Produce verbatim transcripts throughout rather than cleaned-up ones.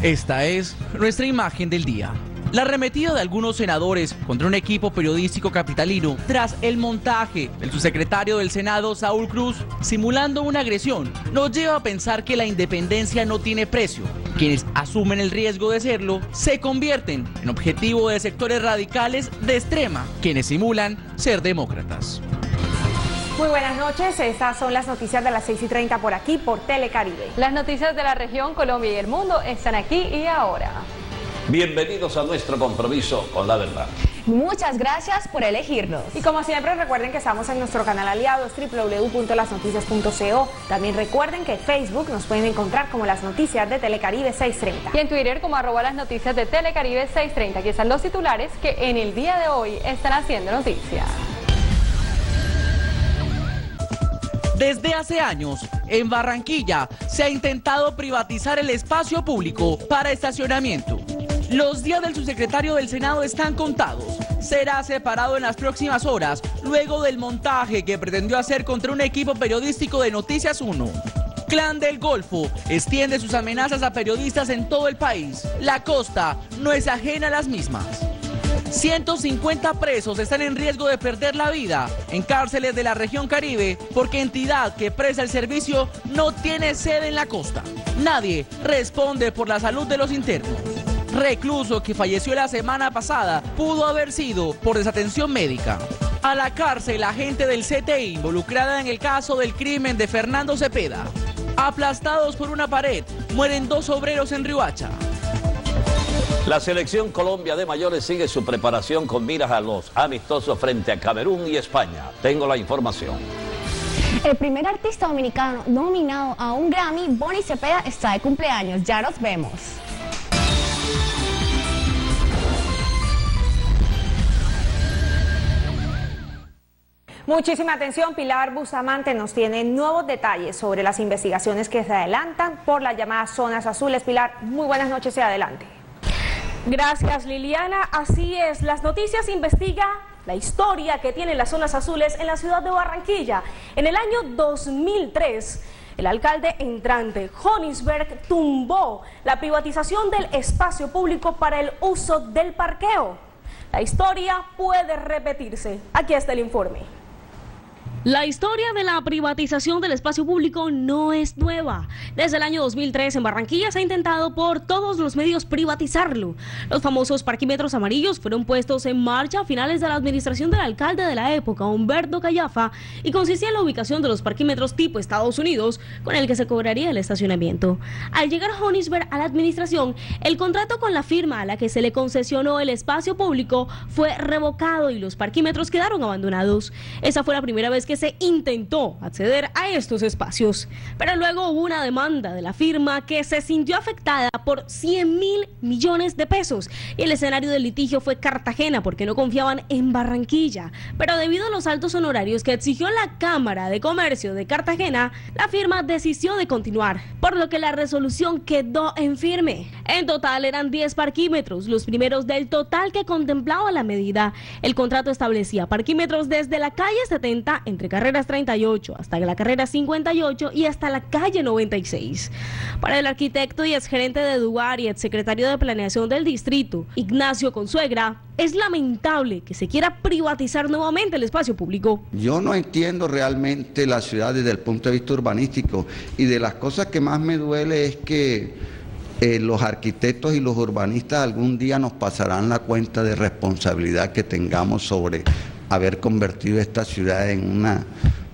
Esta es nuestra imagen del día. La arremetida de algunos senadores contra un equipo periodístico capitalino tras el montaje del subsecretario del Senado, Saúl Cruz, simulando una agresión, nos lleva a pensar que la independencia no tiene precio. Quienes asumen el riesgo de serlo se convierten en objetivo de sectores radicales de extrema, quienes simulan ser demócratas. Muy buenas noches, estas son las noticias de las seis y treinta por aquí, por Telecaribe. Las noticias de la región, Colombia y el mundo están aquí y ahora. Bienvenidos a nuestro compromiso con la verdad. Muchas gracias por elegirnos. Y como siempre, recuerden que estamos en nuestro canal aliado, es doble u doble u doble u punto las noticias punto co. También recuerden que en Facebook nos pueden encontrar como Las Noticias de Telecaribe seiscientos treinta. Y en Twitter como arroba las noticias de Telecaribe seiscientos treinta. Aquí están los titulares que en el día de hoy están haciendo noticia. Desde hace años, en Barranquilla, se ha intentado privatizar el espacio público para estacionamiento. Los días del subsecretario del Senado están contados. Será separado en las próximas horas, luego del montaje que pretendió hacer contra un equipo periodístico de Noticias uno. Clan del Golfo extiende sus amenazas a periodistas en todo el país. La costa no es ajena a las mismas. ciento cincuenta presos están en riesgo de perder la vida en cárceles de la región Caribe porque entidad que presta el servicio no tiene sede en la costa. Nadie responde por la salud de los internos. Recluso que falleció la semana pasada pudo haber sido por desatención médica. A la cárcel la gente del C T I involucrada en el caso del crimen de Fernando Cepeda. Aplastados por una pared, mueren dos obreros en Riohacha. La selección Colombia de mayores sigue su preparación con miras a los amistosos frente a Camerún y España. Tengo la información. El primer artista dominicano nominado a un Grammy, Bonnie Cepeda, está de cumpleaños. Ya nos vemos. Muchísima atención, Pilar Bustamante nos tiene nuevos detalles sobre las investigaciones que se adelantan por las llamadas zonas azules. Pilar, muy buenas noches y adelante. Gracias, Liliana. Así es, Las Noticias investiga la historia que tienen las zonas azules en la ciudad de Barranquilla. En el año dos mil tres, el alcalde entrante, Honisberg, tumbó la privatización del espacio público para el uso del parqueo. La historia puede repetirse. Aquí está el informe. La historia de la privatización del espacio público no es nueva. Desde el año dos mil tres en Barranquilla se ha intentado por todos los medios privatizarlo. Los famosos parquímetros amarillos fueron puestos en marcha a finales de la administración del alcalde de la época, Humberto Callafa, y consistía en la ubicación de los parquímetros tipo Estados Unidos, con el que se cobraría el estacionamiento. Al llegar Honisberg a la administración, el contrato con la firma a la que se le concesionó el espacio público fue revocado y los parquímetros quedaron abandonados. Esa fue la primera vez que se intentó acceder a estos espacios, pero luego hubo una demanda de la firma que se sintió afectada por cien mil millones de pesos y el escenario del litigio fue Cartagena porque no confiaban en Barranquilla, pero debido a los altos honorarios que exigió la Cámara de Comercio de Cartagena, la firma decidió de continuar, por lo que la resolución quedó en firme. En total eran diez parquímetros, los primeros del total que contemplaba la medida. El contrato establecía parquímetros desde la calle setenta entre carreras treinta y ocho hasta la carrera cincuenta y ocho y hasta la calle noventa y seis. Para el arquitecto y exgerente de Duar y exsecretario de Planeación del Distrito, Ignacio Consuegra, es lamentable que se quiera privatizar nuevamente el espacio público. Yo no entiendo realmente la ciudad desde el punto de vista urbanístico y de las cosas que más me duele es que eh, los arquitectos y los urbanistas algún día nos pasarán la cuenta de responsabilidad que tengamos sobre haber convertido esta ciudad en un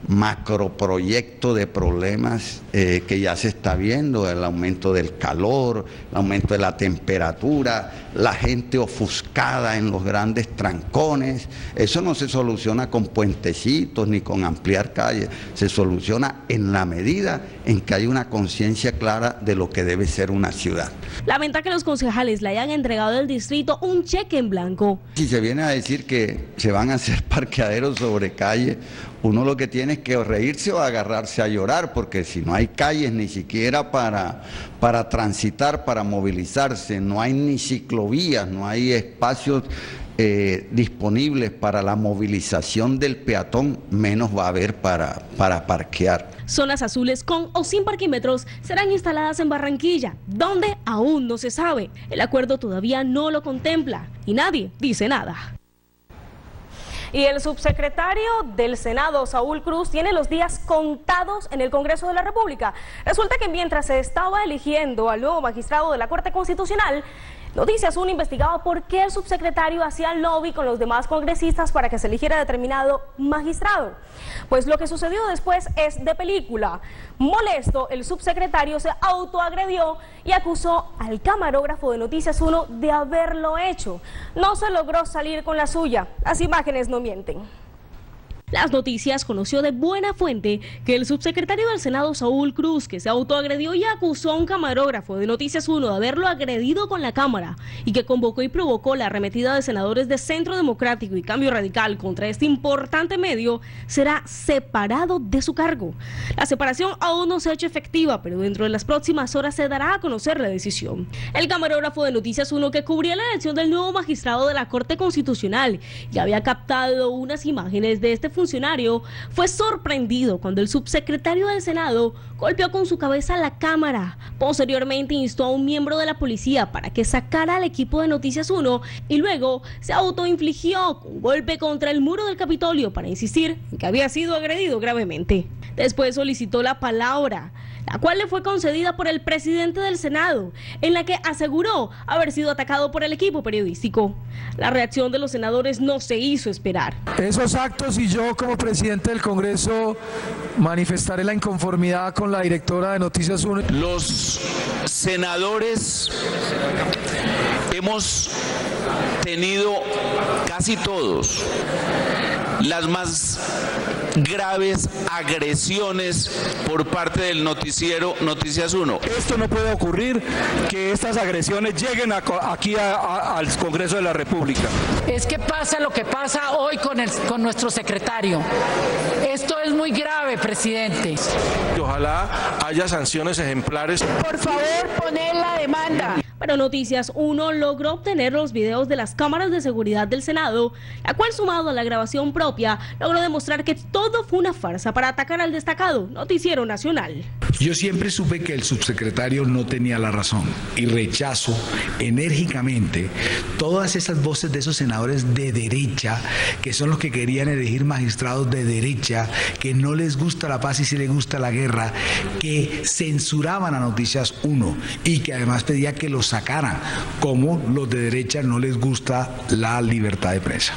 macroproyecto de problemas eh, que ya se está viendo, el aumento del calor, el aumento de la temperatura, la gente ofuscada en los grandes trancones. Eso no se soluciona con puentecitos ni con ampliar calles, se soluciona en la medida en que hay una conciencia clara de lo que debe ser una ciudad. Lamenta que los concejales le hayan entregado al distrito un cheque en blanco. Si se viene a decir que se van a hacer parqueaderos sobre calle, uno lo que tiene es que o reírse o agarrarse a llorar, porque si no hay calles ni siquiera para, para transitar, para movilizarse, no hay ni ciclovías, no hay espacios eh, disponibles para la movilización del peatón, menos va a haber para, para parquear. Zonas azules con o sin parquímetros serán instaladas en Barranquilla, donde aún no se sabe. El acuerdo todavía no lo contempla y nadie dice nada. Y el subsecretario del Senado, Saúl Cruz, tiene los días contados en el Congreso de la República. Resulta que mientras se estaba eligiendo al nuevo magistrado de la Corte Constitucional, Noticias uno investigaba por qué el subsecretario hacía lobby con los demás congresistas para que se eligiera determinado magistrado. Pues lo que sucedió después es de película. Molesto, el subsecretario se autoagredió y acusó al camarógrafo de Noticias uno de haberlo hecho. No se logró salir con la suya. Las imágenes no mienten. Las Noticias conoció de buena fuente que el subsecretario del Senado, Saúl Cruz, que se autoagredió y acusó a un camarógrafo de Noticias uno de haberlo agredido con la cámara y que convocó y provocó la arremetida de senadores de Centro Democrático y Cambio Radical contra este importante medio, será separado de su cargo. La separación aún no se ha hecho efectiva, pero dentro de las próximas horas se dará a conocer la decisión. El camarógrafo de Noticias uno, que cubría la elección del nuevo magistrado de la Corte Constitucional y había captado unas imágenes de este funcionario, funcionario fue sorprendido cuando el subsecretario del Senado golpeó con su cabeza la cámara. Posteriormente instó a un miembro de la policía para que sacara al equipo de Noticias uno y luego se autoinfligió un golpe contra el muro del Capitolio para insistir en que había sido agredido gravemente. Después solicitó la palabra, la cual le fue concedida por el presidente del Senado, en la que aseguró haber sido atacado por el equipo periodístico. La reacción de los senadores no se hizo esperar. Esos actos y yo como presidente del Congreso manifestaré la inconformidad con la directora de Noticias uno. Los senadores hemos tenido casi todos las más graves agresiones por parte del noticiero Noticias uno. Esto no puede ocurrir, que estas agresiones lleguen a, aquí a, a, al Congreso de la República. Es que pasa lo que pasa hoy con, el, con nuestro secretario. Esto es muy grave, presidente. Ojalá haya sanciones ejemplares. Por favor, poner la demanda. Pero Noticias uno logró obtener los videos de las cámaras de seguridad del Senado, la cual, sumado a la grabación propia, logró demostrar que todo fue una farsa para atacar al destacado noticiero nacional. Yo siempre supe que el subsecretario no tenía la razón y rechazo enérgicamente todas esas voces de esos senadores de derecha, que son los que querían elegir magistrados de derecha, que no les gusta la paz y sí les gusta la guerra, que censuraban a Noticias uno y que además pedía que los sacaran, como los de derecha no les gusta la libertad de prensa.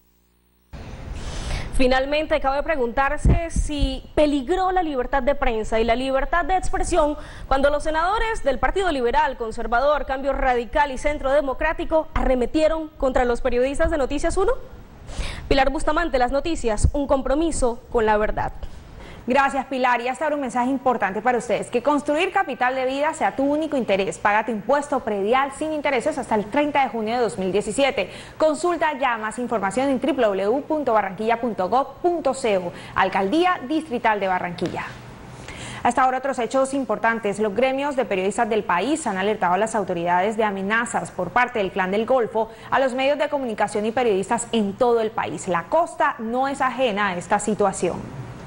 Finalmente, cabe preguntarse si peligró la libertad de prensa y la libertad de expresión cuando los senadores del Partido Liberal, Conservador, Cambio Radical y Centro Democrático arremetieron contra los periodistas de Noticias uno. Pilar Bustamante, Las Noticias, un compromiso con la verdad. Gracias, Pilar. Y hasta ahora un mensaje importante para ustedes: que construir capital de vida sea tu único interés. Paga tu impuesto predial sin intereses hasta el treinta de junio de dos mil diecisiete. Consulta ya más información en w w w punto barranquilla punto gov punto co. Alcaldía Distrital de Barranquilla. Hasta ahora otros hechos importantes. Los gremios de periodistas del país han alertado a las autoridades de amenazas por parte del Clan del Golfo a los medios de comunicación y periodistas en todo el país. La costa no es ajena a esta situación.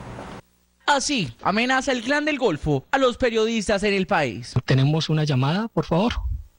Así amenaza el Clan del Golfo a los periodistas en el país. Tenemos una llamada, por favor.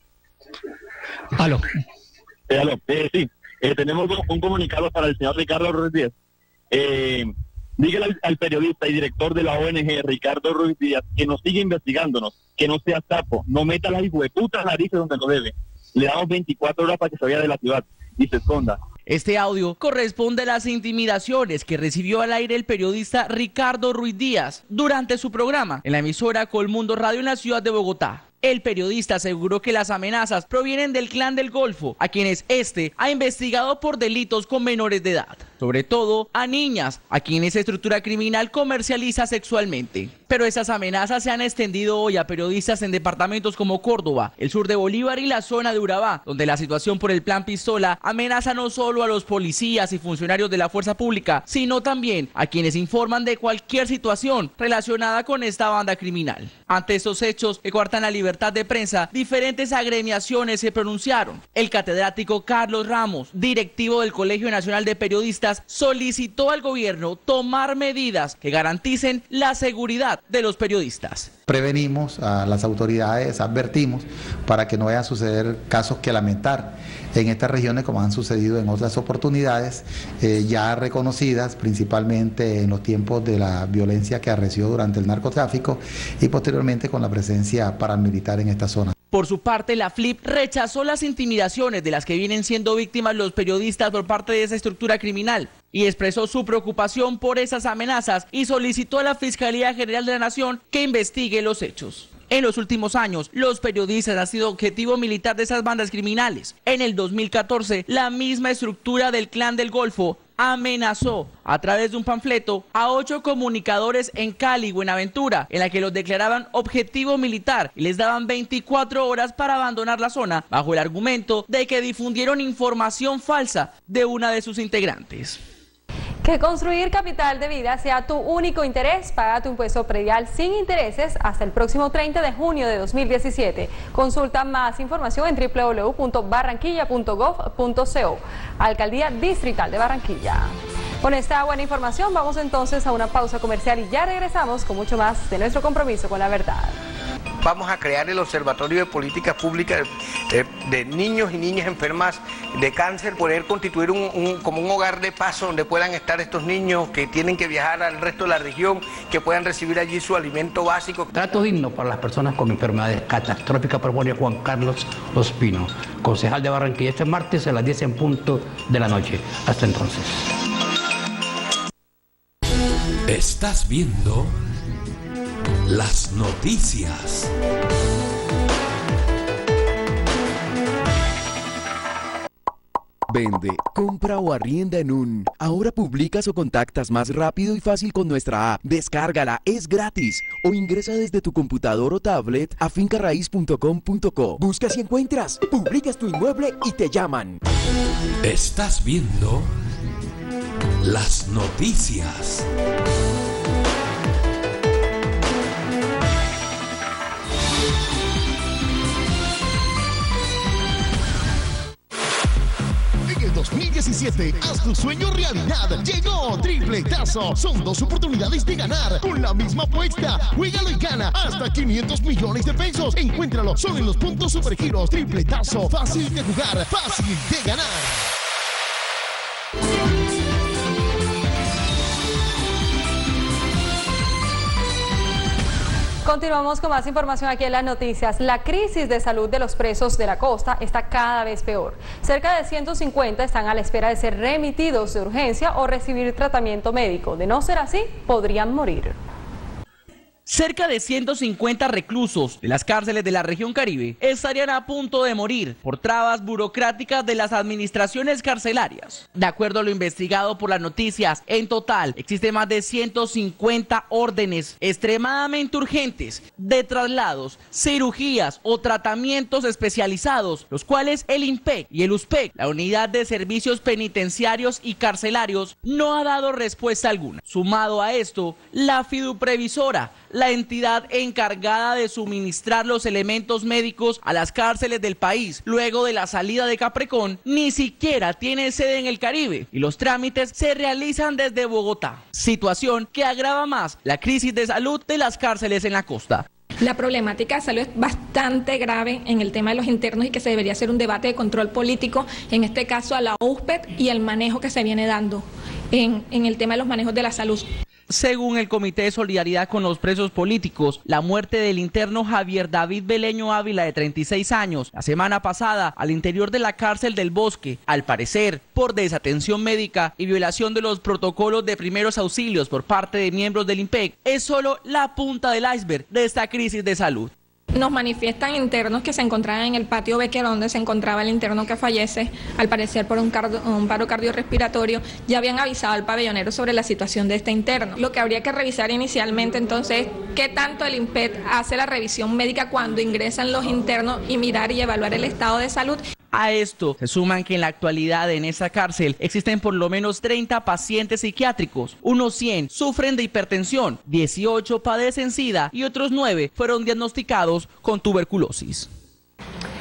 Aló. Eh, aló. Eh, sí, eh, tenemos un comunicado para el señor Ricardo Ruiz Díaz. Eh, dígale al, al periodista y director de la O N G, Ricardo Ruiz Díaz, que nos siga investigándonos, que no sea sapo, no meta las hijueputas narices donde no debe. Le damos veinticuatro horas para que se vaya de la ciudad y se esconda. Este audio corresponde a las intimidaciones que recibió al aire el periodista Ricardo Ruiz Díaz durante su programa en la emisora Colmundo Radio en la ciudad de Bogotá. El periodista aseguró que las amenazas provienen del Clan del Golfo, a quienes este ha investigado por delitos con menores de edad, sobre todo a niñas, a quienes esta estructura criminal comercializa sexualmente. Pero esas amenazas se han extendido hoy a periodistas en departamentos como Córdoba, el sur de Bolívar y la zona de Urabá, donde la situación por el Plan Pistola amenaza no solo a los policías y funcionarios de la fuerza pública, sino también a quienes informan de cualquier situación relacionada con esta banda criminal. Ante estos hechos que coartan la libertad de prensa, diferentes agremiaciones se pronunciaron. El catedrático Carlos Ramos, directivo del Colegio Nacional de Periodistas, periodistas, solicitó al gobierno tomar medidas que garanticen la seguridad de los periodistas. Prevenimos a las autoridades, advertimos para que no vayan a suceder casos que lamentar en estas regiones como han sucedido en otras oportunidades eh, ya reconocidas, principalmente en los tiempos de la violencia que arreció durante el narcotráfico y posteriormente con la presencia paramilitar en esta zona. Por su parte, la F L I P rechazó las intimidaciones de las que vienen siendo víctimas los periodistas por parte de esa estructura criminal y expresó su preocupación por esas amenazas y solicitó a la Fiscalía General de la Nación que investigue los hechos. En los últimos años, los periodistas han sido objetivo militar de esas bandas criminales. En el dos mil catorce, la misma estructura del Clan del Golfo amenazó a través de un panfleto a ocho comunicadores en Cali y Buenaventura, en la que los declaraban objetivo militar y les daban veinticuatro horas para abandonar la zona bajo el argumento de que difundieron información falsa de una de sus integrantes. Que construir capital de vida sea tu único interés, paga tu impuesto predial sin intereses hasta el próximo treinta de junio de dos mil diecisiete. Consulta más información en doble u doble u doble u punto barranquilla punto gov punto co. Alcaldía Distrital de Barranquilla. Con esta buena información vamos entonces a una pausa comercial y ya regresamos con mucho más de nuestro compromiso con la verdad. Vamos a crear el Observatorio de Políticas Públicas de, de niños y niñas enfermas de cáncer, poder constituir un, un, como un hogar de paso donde puedan estar estos niños que tienen que viajar al resto de la región, que puedan recibir allí su alimento básico. Trato digno para las personas con enfermedades catastróficas, propone Juan Carlos Ospino, concejal de Barranquilla, este martes a las diez en punto de la noche. Hasta entonces. Estás viendo las noticias. Vende, compra o arrienda en un. Ahora publicas o contactas más rápido y fácil con nuestra app. Descárgala, es gratis. O ingresa desde tu computador o tablet a finca raíz punto com punto co. Buscas y encuentras. Publicas tu inmueble y te llaman. Estás viendo las noticias. dos mil diecisiete, haz tu sueño realidad. Llegó Tripletazo. Son dos oportunidades de ganar con la misma apuesta. Juégalo y gana hasta quinientos millones de pesos. Encuéntralo solo en los puntos Supergiros. Tripletazo. Fácil de jugar, fácil de ganar. Continuamos con más información aquí en las noticias. La crisis de salud de los presos de la costa está cada vez peor. Cerca de ciento cincuenta están a la espera de ser remitidos de urgencia o recibir tratamiento médico. De no ser así, podrían morir. Cerca de ciento cincuenta reclusos de las cárceles de la región Caribe estarían a punto de morir por trabas burocráticas de las administraciones carcelarias. De acuerdo a lo investigado por las noticias, en total existen más de ciento cincuenta órdenes extremadamente urgentes de traslados, cirugías o tratamientos especializados, los cuales el INPEC y el USPEC, la Unidad de Servicios Penitenciarios y Carcelarios, no ha dado respuesta alguna. Sumado a esto, la fiduprevisora, la entidad encargada de suministrar los elementos médicos a las cárceles del país luego de la salida de Caprecón, ni siquiera tiene sede en el Caribe y los trámites se realizan desde Bogotá, situación que agrava más la crisis de salud de las cárceles en la costa. La problemática de salud es bastante grave en el tema de los internos y que se debería hacer un debate de control político, en este caso a la U S P E D y el manejo que se viene dando en, en el tema de los manejos de la salud. Según el Comité de Solidaridad con los Presos Políticos, la muerte del interno Javier David Beleño Ávila, de treinta y seis años, la semana pasada al interior de la cárcel del Bosque, al parecer por desatención médica y violación de los protocolos de primeros auxilios por parte de miembros del INPEC, es solo la punta del iceberg de esta crisis de salud. Nos manifiestan internos que se encontraban en el patio Becker, donde se encontraba el interno que fallece, al parecer por un, cardio, un paro cardiorrespiratorio. Ya habían avisado al pabellonero sobre la situación de este interno. Lo que habría que revisar inicialmente entonces es qué tanto el INPET hace la revisión médica cuando ingresan los internos y mirar y evaluar el estado de salud. A esto se suman que en la actualidad en esta cárcel existen por lo menos treinta pacientes psiquiátricos, unos cien sufren de hipertensión, dieciocho padecen SIDA y otros nueve fueron diagnosticados con tuberculosis.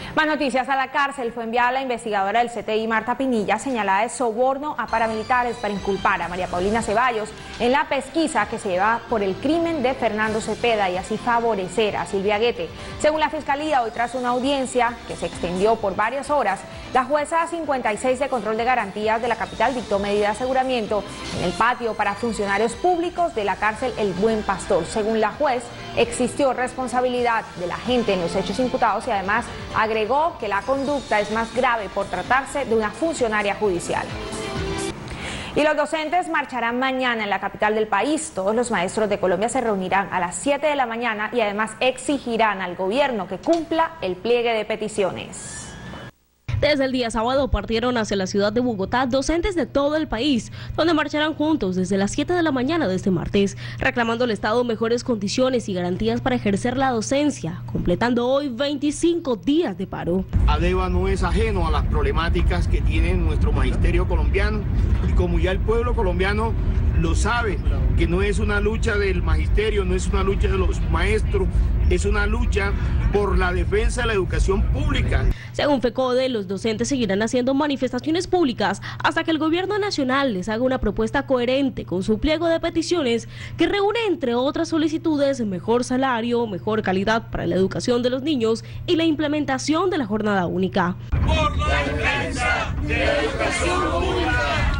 Más noticias. A la cárcel fue enviada la investigadora del C T I, Marta Pinilla, señalada de soborno a paramilitares para inculpar a María Paulina Ceballos en la pesquisa que se lleva por el crimen de Fernando Cepeda y así favorecer a Silvia Guete. Según la Fiscalía, hoy tras una audiencia que se extendió por varias horas, la jueza cincuenta y seis de control de garantías de la capital dictó medida de aseguramiento en el patio para funcionarios públicos de la cárcel El Buen Pastor. Según la juez, existió responsabilidad de la gente en los hechos imputados y además agregó que la conducta es más grave por tratarse de una funcionaria judicial. Y los docentes marcharán mañana en la capital del país. Todos los maestros de Colombia se reunirán a las siete de la mañana y además exigirán al gobierno que cumpla el pliegue de peticiones. Desde el día sábado partieron hacia la ciudad de Bogotá docentes de todo el país, donde marcharán juntos desde las siete de la mañana de este martes, reclamando al Estado mejores condiciones y garantías para ejercer la docencia, completando hoy veinticinco días de paro. ADEVA no es ajeno a las problemáticas que tiene nuestro magisterio colombiano y como ya el pueblo colombiano lo sabe, que no es una lucha del magisterio, no es una lucha de los maestros, es una lucha por la defensa de la educación pública. Según FECODE, los docentes seguirán haciendo manifestaciones públicas hasta que el gobierno nacional les haga una propuesta coherente con su pliego de peticiones que reúne, entre otras solicitudes, mejor salario, mejor calidad para la educación de los niños y la implementación de la jornada única. Por la defensa de la educación pública,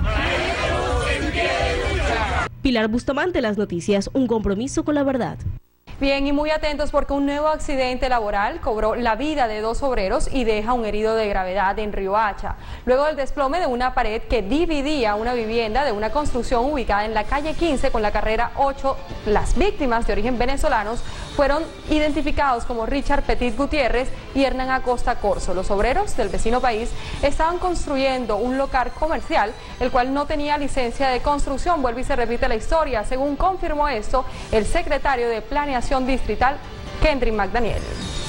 Pilar Bustamante, Las Noticias, un compromiso con la verdad. Bien, y muy atentos porque un nuevo accidente laboral cobró la vida de dos obreros y deja un herido de gravedad en Riohacha, luego del desplome de una pared que dividía una vivienda de una construcción ubicada en la calle quince con la carrera ocho. Las víctimas de origen venezolanos fueron identificados como Richard Petit Gutiérrez y Hernán Acosta Corso. Los obreros del vecino país estaban construyendo un local comercial, el cual no tenía licencia de construcción. Vuelve y se repite la historia, según confirmó esto el secretario de Planeación Distrital, Kendrick McDaniel.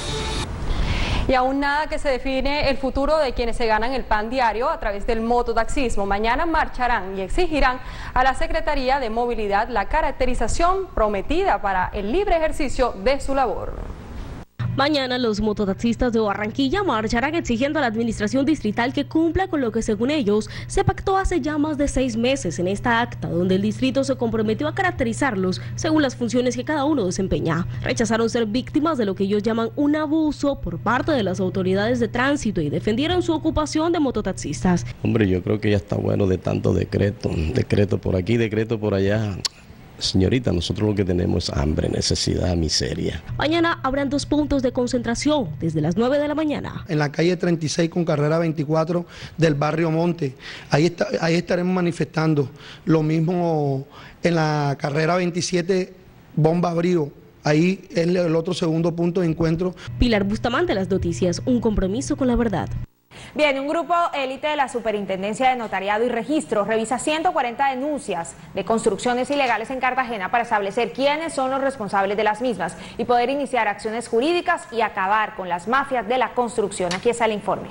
Y aún nada que se define el futuro de quienes se ganan el pan diario a través del mototaxismo. Mañana marcharán y exigirán a la Secretaría de Movilidad la caracterización prometida para el libre ejercicio de su labor. Mañana los mototaxistas de Barranquilla marcharán exigiendo a la administración distrital que cumpla con lo que según ellos se pactó hace ya más de seis meses en esta acta, donde el distrito se comprometió a caracterizarlos según las funciones que cada uno desempeña. Rechazaron ser víctimas de lo que ellos llaman un abuso por parte de las autoridades de tránsito y defendieron su ocupación de mototaxistas. Hombre, yo creo que ya está bueno de tanto decreto, decreto por aquí, decreto por allá. Señorita, nosotros lo que tenemos es hambre, necesidad, miseria. Mañana habrán dos puntos de concentración desde las nueve de la mañana. En la calle treinta y seis con carrera veinticuatro del barrio Monte. Ahí, está, ahí estaremos manifestando. Lo mismo en la carrera veintisiete, Bomba Brío. Ahí es el otro segundo punto de encuentro. Pilar Bustamante, Las Noticias, un compromiso con la verdad. Bien, un grupo élite de la Superintendencia de Notariado y Registro revisa ciento cuarenta denuncias de construcciones ilegales en Cartagena para establecer quiénes son los responsables de las mismas y poder iniciar acciones jurídicas y acabar con las mafias de la construcción. Aquí está el informe.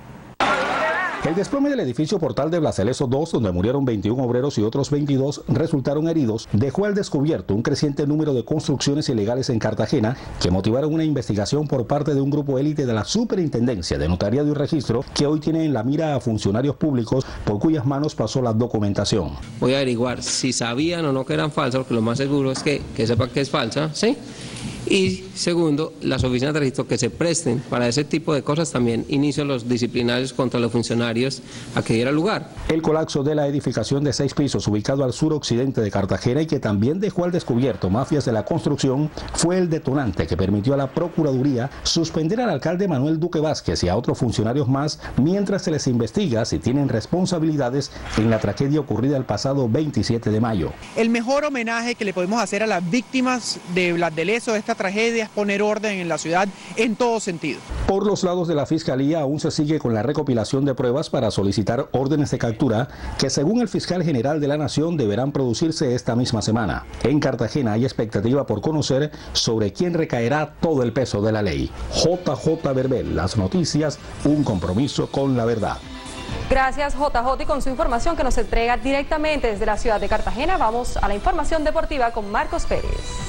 El desplome del edificio Portal de Blaseleso dos, donde murieron veintiún obreros y otros veintidós resultaron heridos, dejó al descubierto un creciente número de construcciones ilegales en Cartagena que motivaron una investigación por parte de un grupo élite de la Superintendencia de Notariado y Registro que hoy tiene en la mira a funcionarios públicos por cuyas manos pasó la documentación. Voy a averiguar si sabían o no que eran falsas, porque lo más seguro es que, que sepan que es falsa, ¿sí? Y segundo, las oficinas de registro que se presten para ese tipo de cosas también inicio los disciplinarios contra los funcionarios a que diera lugar. El colapso de la edificación de seis pisos ubicado al suroccidente de Cartagena y que también dejó al descubierto mafias de la construcción fue el detonante que permitió a la Procuraduría suspender al alcalde Manuel Duque Vázquez y a otros funcionarios más mientras se les investiga si tienen responsabilidades en la tragedia ocurrida el pasado veintisiete de mayo. El mejor homenaje que le podemos hacer a las víctimas de Blas de Leso de esta tragedia es poner orden en la ciudad en todo sentido. Por los lados de la Fiscalía aún se sigue con la recopilación de pruebas para solicitar órdenes de captura que según el fiscal general de la Nación deberán producirse esta misma semana. En Cartagena hay expectativa por conocer sobre quién recaerá todo el peso de la ley. J J Verbel, Las Noticias, un compromiso con la verdad. Gracias J J y con su información que nos entrega directamente desde la ciudad de Cartagena vamos a la información deportiva con Marcos Pérez.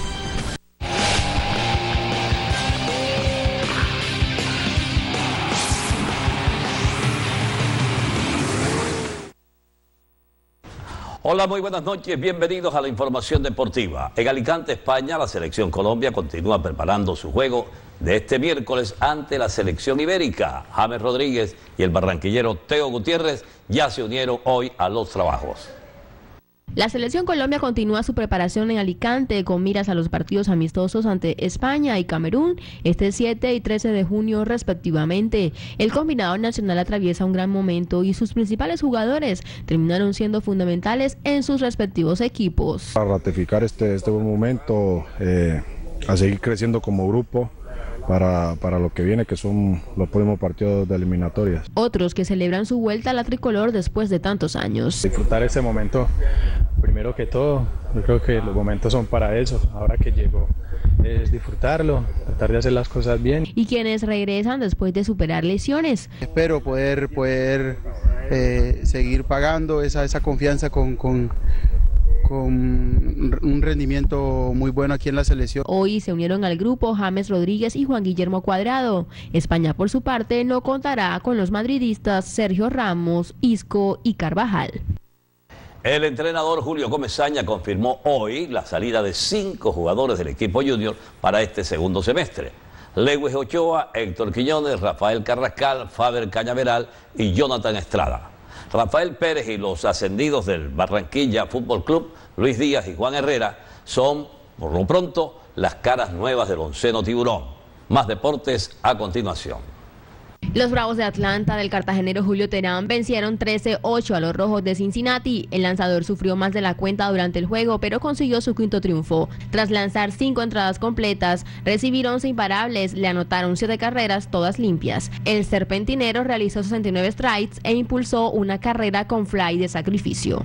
Hola, muy buenas noches, bienvenidos a la información deportiva. En Alicante, España, la selección Colombia continúa preparando su juego de este miércoles ante la selección ibérica. James Rodríguez y el barranquillero Teo Gutiérrez ya se unieron hoy a los trabajos. La selección Colombia continúa su preparación en Alicante con miras a los partidos amistosos ante España y Camerún este siete y trece de junio respectivamente. El combinado nacional atraviesa un gran momento y sus principales jugadores terminaron siendo fundamentales en sus respectivos equipos. Para ratificar este, este buen momento, eh, a seguir creciendo como grupo. Para, para lo que viene, que son los próximos partidos de eliminatorias. Otros que celebran su vuelta a la tricolor después de tantos años. Disfrutar ese momento, primero que todo, yo creo que los momentos son para eso, ahora que llegó es disfrutarlo, tratar de hacer las cosas bien. Y quienes regresan después de superar lesiones. Espero poder, poder eh, seguir pagando esa, esa confianza con... con con un rendimiento muy bueno aquí en la selección. Hoy se unieron al grupo James Rodríguez y Juan Guillermo Cuadrado. España, por su parte, no contará con los madridistas Sergio Ramos, Isco y Carvajal. El entrenador Julio Comesaña confirmó hoy la salida de cinco jugadores del equipo junior para este segundo semestre. Lewis Ochoa, Héctor Quiñones, Rafael Carrascal, Faber Cañaveral y Jonathan Estrada. Rafael Pérez y los ascendidos del Barranquilla Fútbol Club, Luis Díaz y Juan Herrera, son, por lo pronto, las caras nuevas del onceno Tiburón. Más deportes a continuación. Los Bravos de Atlanta del cartagenero Julio Terán vencieron trece ocho a los Rojos de Cincinnati. El lanzador sufrió más de la cuenta durante el juego, pero consiguió su quinto triunfo. Tras lanzar cinco entradas completas, recibir once imparables, le anotaron siete carreras, todas limpias. El serpentinero realizó sesenta y nueve strikes e impulsó una carrera con fly de sacrificio.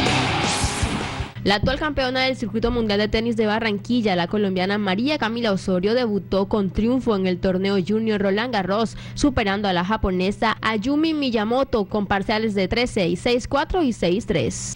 La actual campeona del Circuito Mundial de Tenis de Barranquilla, la colombiana María Camila Osorio, debutó con triunfo en el torneo Junior Roland Garros, superando a la japonesa Ayumi Miyamoto con parciales de tres seis, seis cuatro y seis tres.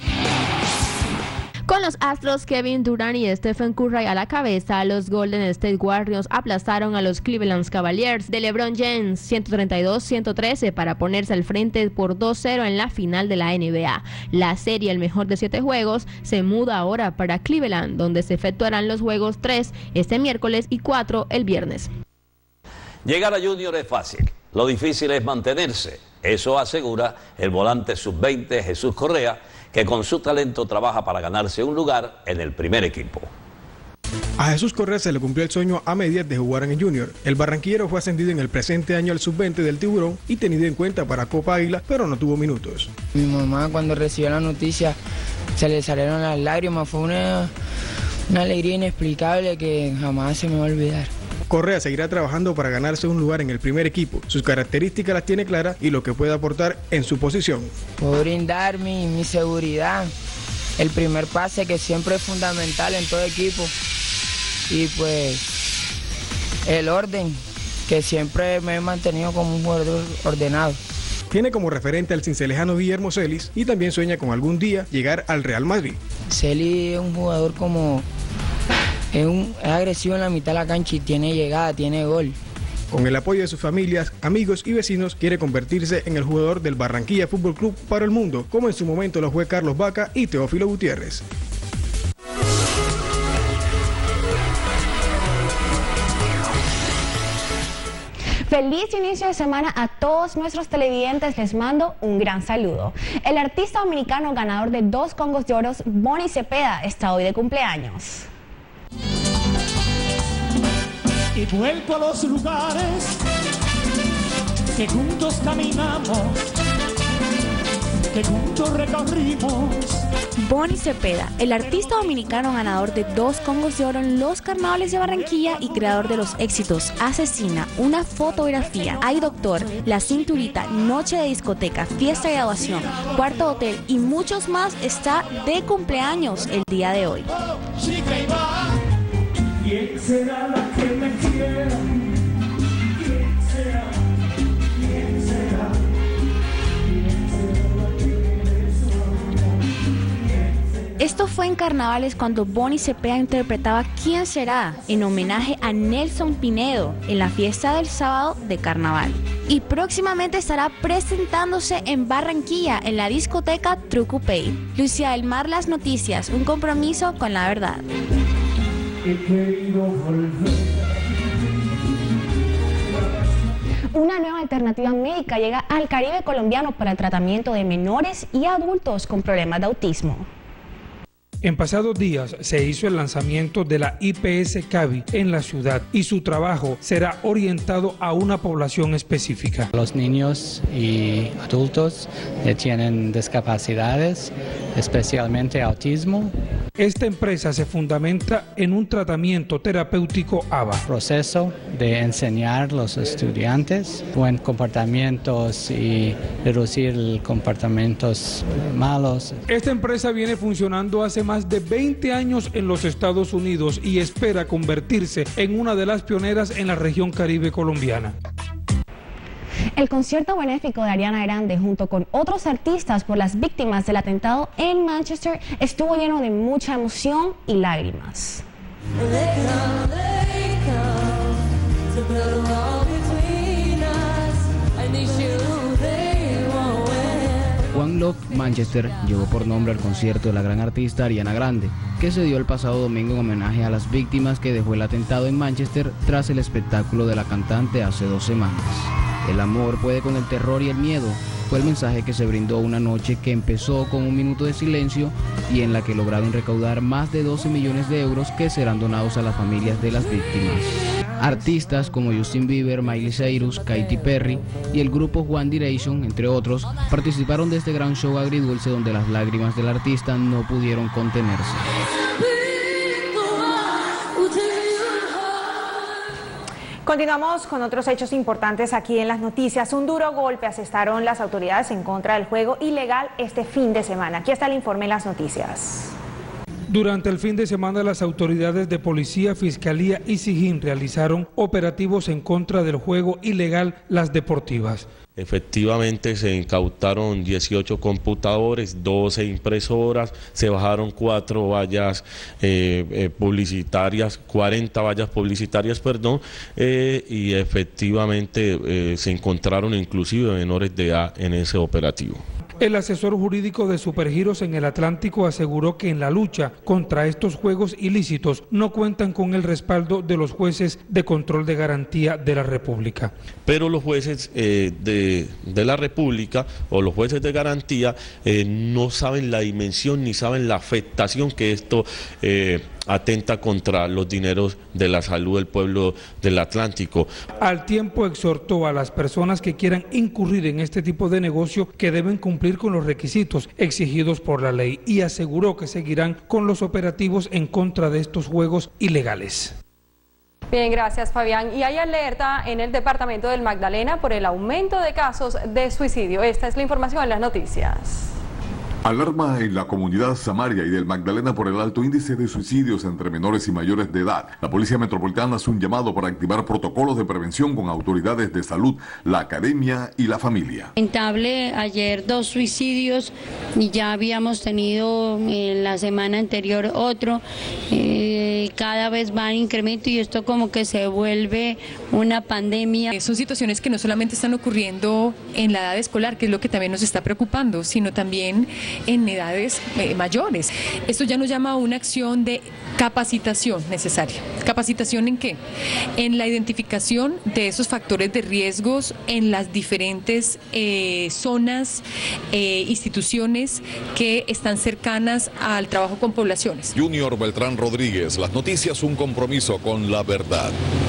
Con los astros Kevin Durant y Stephen Curry a la cabeza, los Golden State Warriors aplastaron a los Cleveland Cavaliers de LeBron James ciento treinta y dos a ciento trece para ponerse al frente por dos cero en la final de la N B A. La serie, el mejor de siete juegos, se muda ahora para Cleveland, donde se efectuarán los juegos tres este miércoles y cuatro el viernes. Llegar a Junior es fácil, lo difícil es mantenerse. Eso asegura el volante sub veinte Jesús Correa, que con su talento trabaja para ganarse un lugar en el primer equipo. A Jesús Correa se le cumplió el sueño a medias de jugar en el Junior. El barranquillero fue ascendido en el presente año al sub veinte del Tiburón y tenido en cuenta para Copa Águila, pero no tuvo minutos. Mi mamá, cuando recibió la noticia, se le salieron las lágrimas. Fue una, una alegría inexplicable que jamás se me va a olvidar. Correa seguirá trabajando para ganarse un lugar en el primer equipo. Sus características las tiene claras y lo que puede aportar en su posición. Puedo brindar mi, mi seguridad, el primer pase, que siempre es fundamental en todo equipo, y pues el orden, que siempre me he mantenido como un jugador ordenado. Tiene como referente al cincelejano Guillermo Celis y también sueña con algún día llegar al Real Madrid. Celis es un jugador como... Es, un, es agresivo en la mitad de la cancha y tiene llegada, tiene gol. Con el apoyo de sus familias, amigos y vecinos, quiere convertirse en el jugador del Barranquilla Fútbol Club para el mundo, como en su momento lo fue Carlos Vaca y Teófilo Gutiérrez. Feliz inicio de semana a todos nuestros televidentes, les mando un gran saludo. El artista dominicano ganador de dos Congos de Oro, Bonnie Cepeda, está hoy de cumpleaños. Y vuelvo a los lugares que juntos caminamos, que juntos recorrimos. Bonnie Cepeda, el artista dominicano ganador de dos Congos de Oro en los Carnavales de Barranquilla y creador de los éxitos Asesina, Una Fotografía, Ay Doctor, La Cinturita, Noche de Discoteca, Fiesta de Graduación, Cuarto Hotel y muchos más, está de cumpleaños el día de hoy. ¿Quién será la que me quiera? ¿Quién será? ¿Quién será? Esto fue en Carnavales cuando Bonnie Cepeda interpretaba ¿Quién será?, en homenaje a Nelson Pinedo en la fiesta del sábado de Carnaval. y próximamente estará presentándose en Barranquilla en la discoteca Trucupey. Lucía del Mar, Las Noticias, un compromiso con la verdad. Una nueva alternativa médica llega al Caribe colombiano para el tratamiento de menores y adultos con problemas de autismo. En pasados días se hizo el lanzamiento de la I P S CAVI en la ciudad y su trabajo será orientado a una población específica. Los niños y adultos que tienen discapacidades, especialmente autismo. Esta empresa se fundamenta en un tratamiento terapéutico A B A. Proceso de enseñar a los estudiantes buenos comportamientos y reducir comportamientos malos. Esta empresa viene funcionando hace más de veinte años en los Estados Unidos y espera convertirse en una de las pioneras en la región caribe colombiana. El concierto benéfico de Ariana Grande junto con otros artistas por las víctimas del atentado en Manchester estuvo lleno de mucha emoción y lágrimas. One Love Manchester llevó por nombre al concierto de la gran artista Ariana Grande, que se dio el pasado domingo en homenaje a las víctimas que dejó el atentado en Manchester tras el espectáculo de la cantante hace dos semanas. El amor puede con el terror y el miedo, fue el mensaje que se brindó una noche que empezó con un minuto de silencio y en la que lograron recaudar más de doce millones de euros que serán donados a las familias de las víctimas. Artistas como Justin Bieber, Miley Cyrus, Katy Perry y el grupo One Direction, entre otros, participaron de este gran show agridulce donde las lágrimas del artista no pudieron contenerse. Continuamos con otros hechos importantes aquí en las noticias. Un duro golpe asestaron las autoridades en contra del juego ilegal este fin de semana. Aquí está el informe en las noticias. Durante el fin de semana, las autoridades de policía, fiscalía y SIJIN realizaron operativos en contra del juego ilegal Las Deportivas. Efectivamente se incautaron dieciocho computadores, doce impresoras, se bajaron cuatro vallas eh, eh, publicitarias, cuarenta vallas publicitarias, perdón, eh, y efectivamente eh, se encontraron inclusive menores de edad en ese operativo. El asesor jurídico de Supergiros en el Atlántico aseguró que en la lucha contra estos juegos ilícitos no cuentan con el respaldo de los jueces de control de garantía de la República. Pero los jueces eh, de, de la República o los jueces de garantía eh, no saben la dimensión ni saben la afectación que esto eh, atenta contra los dineros de la salud del pueblo del Atlántico. Al tiempo exhortó a las personas que quieran incurrir en este tipo de negocio que deben cumplir con los requisitos exigidos por la ley y aseguró que seguirán con los operativos en contra de estos juegos ilegales. Bien, gracias Fabián. Y hay alerta en el departamento del Magdalena por el aumento de casos de suicidio. Esta es la información en las noticias. Alarma en la comunidad Samaria y del Magdalena por el alto índice de suicidios entre menores y mayores de edad. La Policía Metropolitana hace un llamado para activar protocolos de prevención con autoridades de salud, la academia y la familia. Lamentable, ayer dos suicidios y ya habíamos tenido en la semana anterior otro. Eh, cada vez va en incremento y esto como que se vuelve una pandemia. Son situaciones que no solamente están ocurriendo en la edad escolar, que es lo que también nos está preocupando, sino también en edades eh, mayores. Esto ya nos llama a una acción de capacitación necesaria. ¿Capacitación en qué? En la identificación de esos factores de riesgos en las diferentes eh, zonas, eh, instituciones que están cercanas al trabajo con poblaciones. Junior Beltrán Rodríguez, las noticias, un compromiso con la verdad.